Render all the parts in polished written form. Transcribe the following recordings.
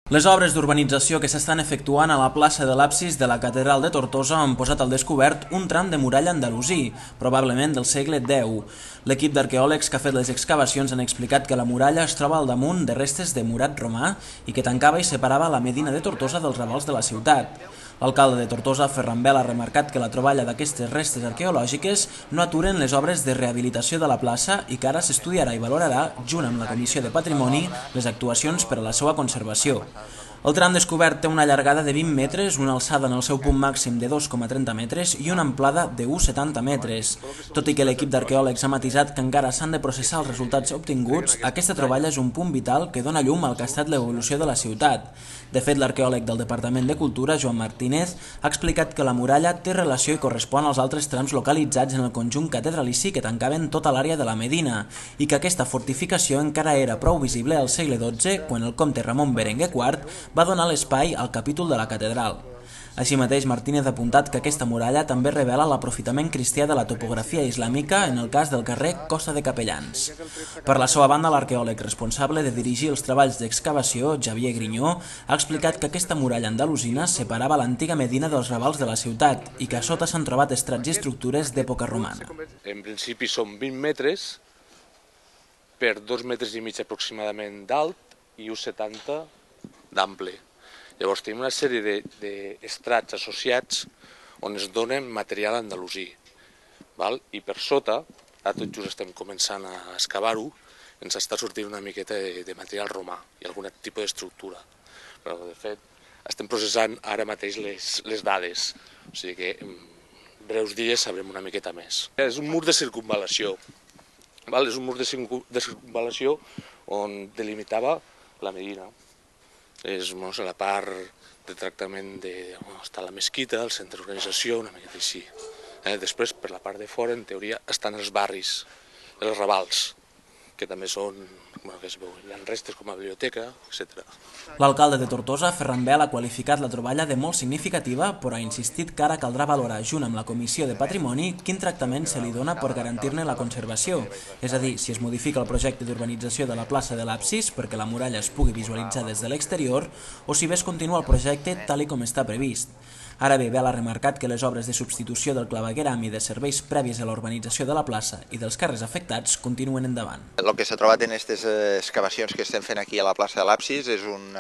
Les obres d'urbanització que s'estan efectuant a la plaça de l'absis de la Catedral de Tortosa han posat al descobert un tram de muralla andalusí, probablement del segle X. L'equip d'arqueòlegs que ha fet les excavacions han explicat que la muralla es troba al damunt de restes de murat romà i que tancava i separava la Medina de Tortosa dels Ravalls de la ciutat. L'alcalde de Tortosa, Ferran Bel, ha remarcat que la troballa d'aquestes restes arqueològiques no aturen les obres de rehabilitació de la plaça i que ara s'estudiarà i valorarà, junt amb la Comissió de Patrimoni, les actuacions per a la seva conservació. El tram descobert té una llargada de 20 metres, una alçada en el seu punt màxim de 2,30 metres i una amplada de 1,70 metres. Tot i que l'equip d'arqueòlegs ha matisat que encara s'han de processar els resultats obtinguts, aquesta troballa és un punt vital que dona llum al que ha estat l'evolució de la ciutat. De fet, l'arqueòleg del Departament de Cultura, Joan Martínez, ha explicat que la muralla té relació i correspon als altres trams localitzats en el conjunt catedralici que tancaven tota l'àrea de la Medina i que aquesta fortificació encara era prou visible al segle XII quan el comte Ramon Berenguer IV va donar l'espai al capítol de la catedral. Així mateix, Martínez ha apuntat que aquesta muralla també revela l'aprofitament cristià de la topografia islàmica en el cas del carrer Costa de Capellans. Per la seva banda, l'arqueòleg responsable de dirigir els treballs d'excavació, Xavier Grinyó, ha explicat que aquesta muralla andalusina separava l'antiga Medina dels Ravalls de la ciutat i que a sota s'han trobat estrats i estructures d'època romana. En principi són 20 metres per 2,5 metres aproximadament d'alt i 1,70 d'ample. Llavors tenim una sèrie d'estrats associats on es dona material andalusí. I per sota, ara tot just estem començant a excavar-ho, ens està sortint una miqueta de material romà i algun tipus d'estructura. Però de fet estem processant ara mateix les dades, o sigui que en breus dies sabrem una miqueta més. És un mur de circunvalació, és un mur de circunvalació on delimitava la Medina. És a la part de tractament on està la mesquita, el centre d'organització, una miqueta així. Després, per la part de fora, en teoria, estan els barris, els ravals, que també són, hi ha restes com a biblioteca, etc. L'alcalde de Tortosa, Ferran Bel, ha qualificat la troballa de molt significativa, però ha insistit que ara caldrà valorar, junt amb la Comissió de Patrimoni, quin tractament se li dona per garantir-ne la conservació. És a dir, si es modifica el projecte d'urbanització de la plaça de l'absis perquè la muralla es pugui visualitzar des de l'exterior, o si bé es continua el projecte tal com està previst. Ara bé, Bel ha remarcat que les obres de substitució del clavegueram i de serveis previs a la urbanització de la plaça i dels carrers afectats continuen endavant. El que s'ha trobat en aquestes excavacions que estem fent aquí a la plaça de l'absis és un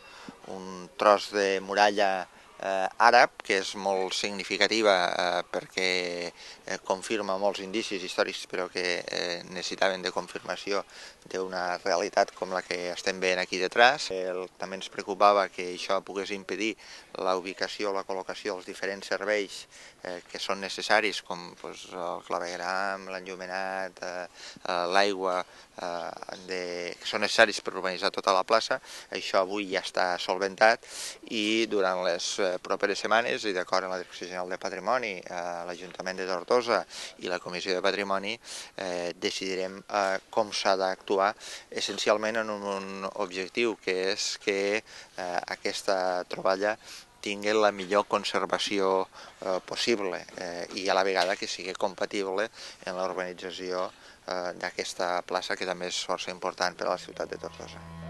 tros de muralla àrab, que és molt significativa perquè confirma molts indicis històrics però que necessitaven de confirmació d'una realitat com la que estem veient aquí detrás. També ens preocupava que això pogués impedir la ubicació o la col·locació dels diferents serveis que són necessaris, com el clavegueram, l'enllumenat, l'aigua, que són necessaris per urbanitzar tota la plaça. Això avui ja està solventat i durant les properes setmanes, i d'acord amb la Direcció General de Patrimoni, l'Ajuntament de Tortosa i la Comissió de Patrimoni, decidirem com s'ha d'actuar, essencialment en un objectiu, que és que aquesta troballa tingui la millor conservació possible i a la vegada que sigui compatible en la urbanització d'aquesta plaça, que també és força important per a la ciutat de Tortosa.